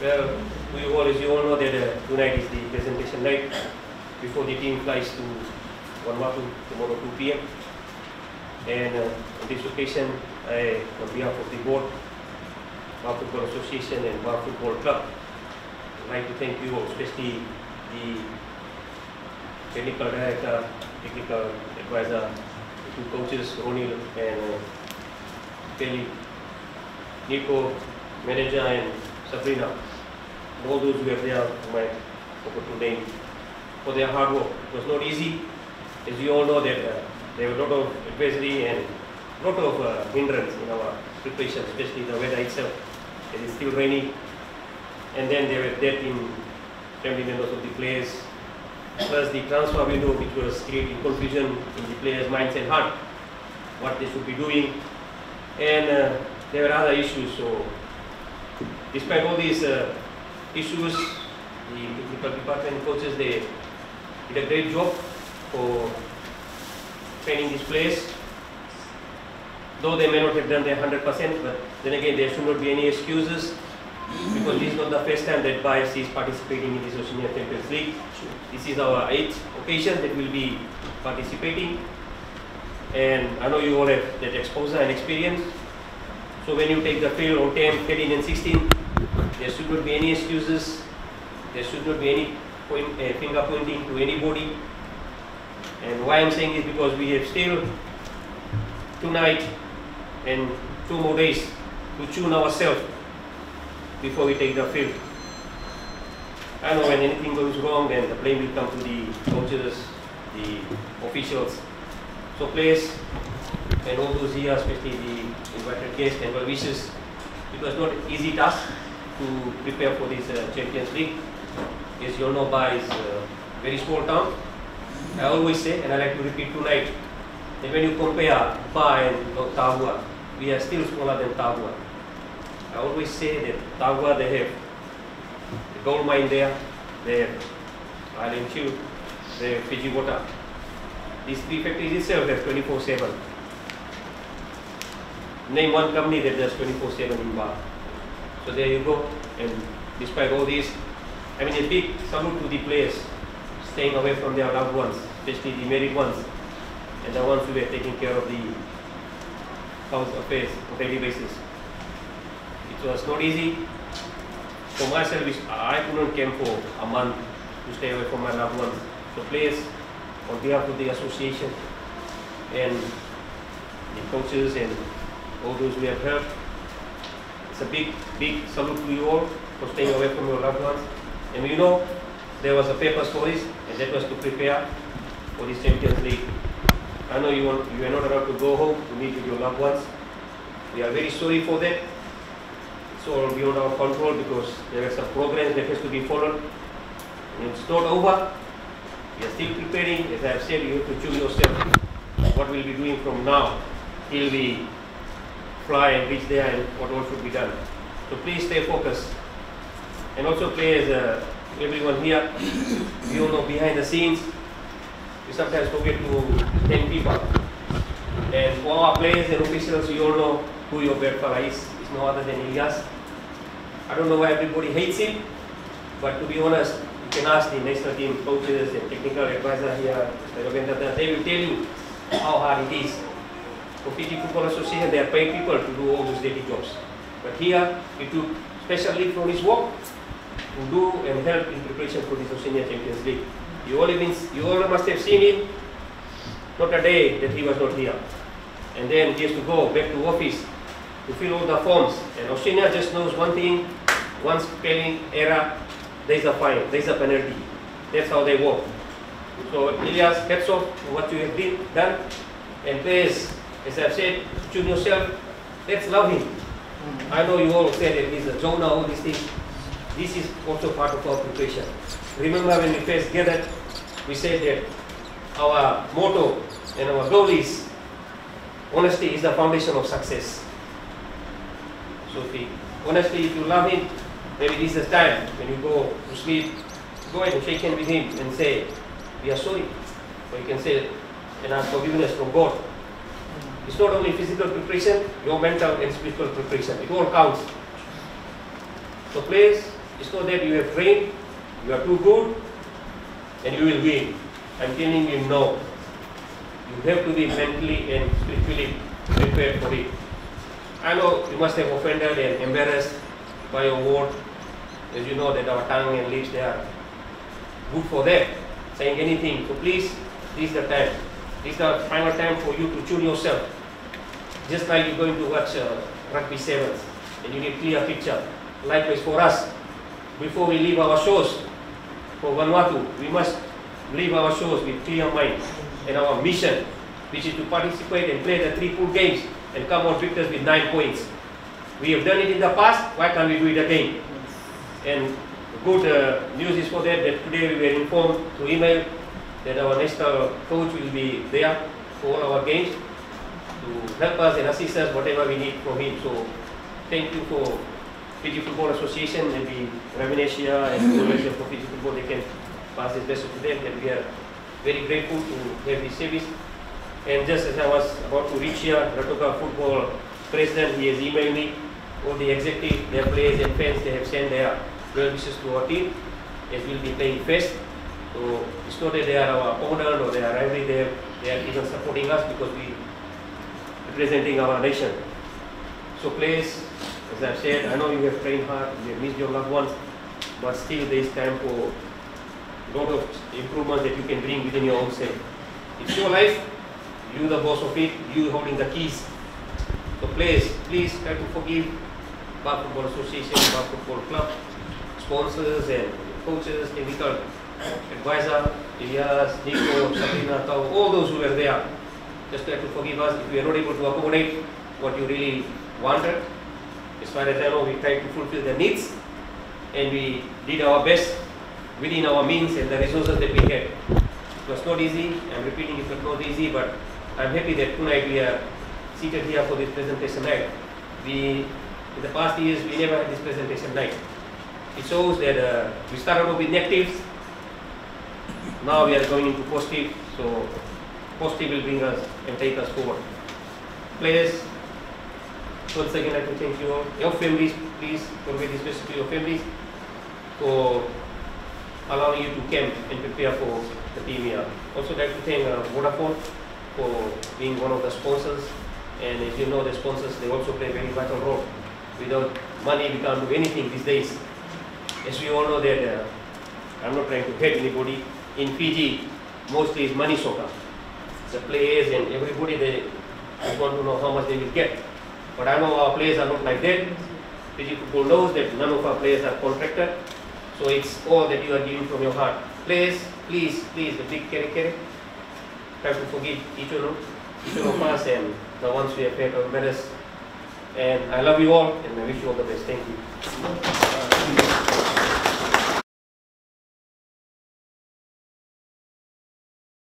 Well, as you all know that tonight is the presentation night before the team flies to Vanuatu tomorrow 2 p.m. And on this occasion, on behalf of the board, Bar Football Association and Bar Football Club, I'd like to thank you all, especially the technical director, technical advisor, the two coaches, Ronil and Kelly, Nico, manager and Sabrina, and all those who were there whom I forgot to name, for their hard work. It was not easy. As you all know that there were a lot of adversity and a lot of hindrance in our preparation, especially the weather itself. It is still raining, and then there were death in family members of the players, plus the transfer window which was creating confusion in the players' minds and heart, what they should be doing, and there were other issues. So despite all these issues, the technical department coaches, they did a great job for training these players. Though they may not have done their 100%, but then again there should not be any excuses, because this is not the first time that Bias is participating in this OFC Champions League. This is our 8th occasion that we'll be participating, and I know you all have that exposure and experience. So when you take the field on 10, 13 and 16, there should not be any excuses, there should not be any finger pointing to anybody. And why I'm saying is because we have still tonight and 2 more days to tune ourselves before we take the field. I know when anything goes wrong, then the blame will come to the coaches, the officials. So players and all those here, especially the invited guests and well wishes, it was not an easy task to prepare for this Champions League. As you all know, Ba is a very small town. I always say, and I like to repeat tonight, that when you compare Ba and Tahua, we are still smaller than Tahua. I always say that Tahua, they have the gold mine there, they have Island Chill, they have Fiji water. These 3 factories itself have 24/7. Name one company that does 24/7 in Ba. So there you go. And despite all this, I mean, a big salute to the players staying away from their loved ones, especially the married ones and the ones who were taking care of the house affairs on a daily basis. It was not easy. For myself, I couldn't come for a month to stay away from my loved ones. So players, on behalf of the association and the coaches and all those who have helped, it's a big salute to you all for staying away from your loved ones. And you know, there was a purpose for this, and that was to prepare for this Champions League. I know you are not allowed to go home to meet with your loved ones. We are very sorry for that. It's all beyond our control because there are some programs that has to be followed. And it's not over. We are still preparing. As I have said, you have to choose yourself what we'll be doing from now till we fly and reach there and what all should be done. So please stay focused. And also players, everyone here, we all know behind the scenes, we sometimes forget to thank people. And for our players and officials, you all know who your bad fella is. It's no other than Ilyas. I don't know why everybody hates him, but to be honest, you can ask the national team coaches and technical advisor here, they will tell you how hard it is. For Fiji Football Association, they are paid people to do all those daily jobs. But here, he took special leave from his work to do and help in preparation for this OFC Champions League. You all must have seen him, not a day that he was not here. And then he has to go back to office to fill all the forms. And OFC just knows one thing: one spelling error, there is a fine, there is a penalty. That's how they work. So Ilyas, hats off for what you have done. And players, as I've said, tune yourself, let's love him. I know you all said that he's a Jonah, all these things. This is also part of our preparation. Remember when we first gathered, we said that our motto and our goal is honesty is the foundation of success. So honestly, if you love him, maybe this is the time when you go to sleep, go ahead and shake hands with him and say, we are sorry. Or you can say and ask forgiveness from God. It's not only physical preparation, your mental and spiritual preparation. It all counts. So players, It's not that you have trained, you are too good, and you will win. I'm telling you no. You have to be mentally and spiritually prepared for it. I know you must have offended and embarrassed by your word. As you know that our tongue and lips, they are good for that, saying anything. So please, this is the time. This is the final time for you to tune yourself. Just like you're going to watch rugby sevens, and you need clear picture. Likewise for us, before we leave our shows for Vanuatu, we must leave our shows with clear mind and our mission, which is to participate and play the 3 pool games and come out victors with 9 points. We have done it in the past, why can't we do it again? And good news is for that today we were informed through email that our national coach will be there for all our games to help us and assist us whatever we need from him. So thank you for Fiji Football Association, maybe Ravinesia and the for Fiji Football, they can pass this message to them that we are very grateful to have this service. And just as I was about to reach here, Ratoka Football President, he has emailed me, all the executive, their players and fans, they have sent their well wishes to our team as we'll be playing first. So it's not that they are our opponent or they are rivalry, they are even supporting us because we are representing our nation. So players, as I've said, I know you have trained hard, you have missed your loved ones, but still there is time for a lot of improvements that you can bring within your own self. It's your life, you the boss of it, you holding the keys. So players, please try to forgive Bar Football Association, Bar Football Club, sponsors and coaches, technical advisor, Elias, Nico, Sabrina, Tau, all those who were there. Just try to forgive us if we are not able to accommodate what you really wanted. As far as I know, we tried to fulfill the needs and we did our best within our means and the resources that we had. It was not easy, I'm repeating it was not easy, but I'm happy that tonight we are seated here for this presentation night. In the past years, we never had this presentation night. It shows that we started off with negatives, now we are going into positive, so positive will bring us and take us forward. Players, once again, I'd like to thank you all. Your families, please convey this message to your families for allowing you to camp and prepare for the team here. Also, I'd like to thank Vodafone for being one of the sponsors. And as you know, the sponsors, they also play a very vital role. Without money, we can't do anything these days. As we all know that, I'm not trying to hate anybody, in Fiji, mostly it's money soccer. The players and everybody, they just want to know how much they will get. But I know our players are not like that. Fiji Football knows that none of our players are contracted. So it's all that you are giving from your heart. Players, please, the big carry, try to forgive each one of us and the ones we have had our matters. And I love you all and I wish you all the best. Thank you.